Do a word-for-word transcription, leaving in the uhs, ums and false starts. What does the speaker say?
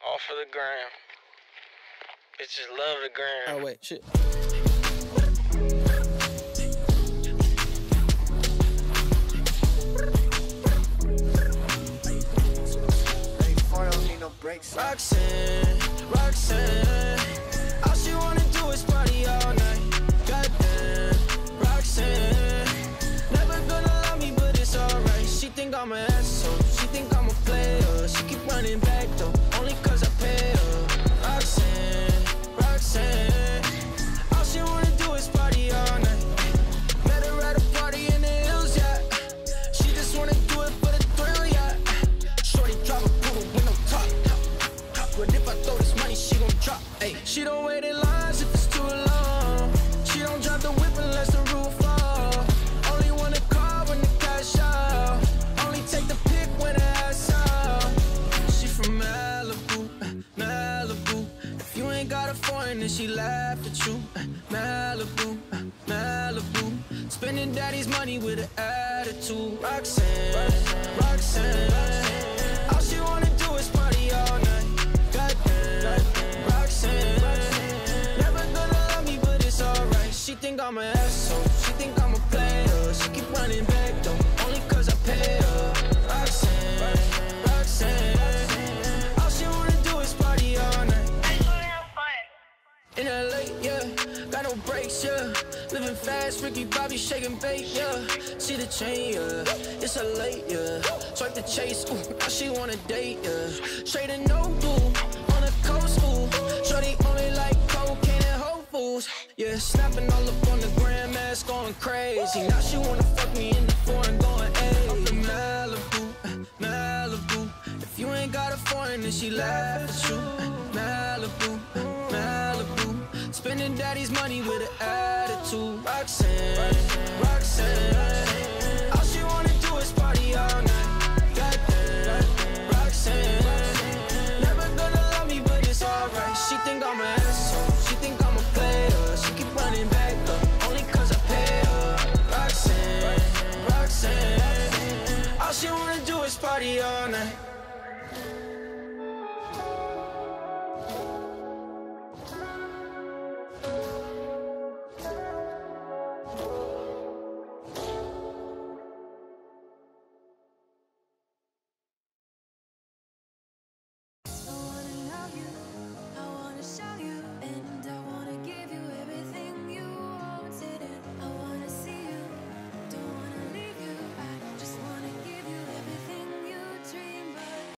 All for the gram. Bitches love the gram. Oh, wait, shit. Roxanne, Roxanne, all she wanna do is party all night. Goddamn, Roxanne, never gonna love me, but it's alright. She think I'm an asshole, she think I'm a player. She keep running back though, only cause I pay her. Roxanne, Roxanne, all she wanna do is party all night. Met her at a party in the hills, yeah. She just wanna do it for the thrill, yeah. Shorty drive a poodle with no top. But if I throw this money, she gon' drop. Ay, she don't wait in lines if it's too long. She don't drive the whip unless the roof fall. Only want a car when the cash out. Only take the pic when the ass out. She from Malibu, Malibu. If you ain't got a foreign, then she laugh at you. Malibu, Malibu. Spending daddy's money with an attitude. Roxanne, Roxanne, Roxanne. All she wanna do is party all night. Goddamn, Roxanne, never gonna love me, but it's alright. She think I'm an asshole, she think I'm a player. She keep running back though, only cause I pay her. Roxanne, Roxanne, all she wanna do is party all night. In L A, yeah, got no brakes, yeah. Living fast, Ricky Bobby shaking bait, yeah. See the chain, yeah, it's a late, yeah. Swipe the chase, ooh, now she wanna date, yeah. Straight and no blue, on the coast, ooh. Shorty only like cocaine and Whole Foods, yeah. Snapping all up on the grandmas, going crazy. Now she wanna fuck me in the foreign, going, ayy. I'm from Malibu, Malibu. If you ain't got a foreign, then she laugh at you. Malibu, Malibu. Spending daddy's money with an attitude. Roxanne, Roxanne, all she wanna do is party all night. Goddamn, Roxanne, never gonna love me, but it's alright. She think I'm an asshole, she think I'm a player. She keep running back though, only cause I pay her. Roxanne, Roxanne, all she wanna do is party all night.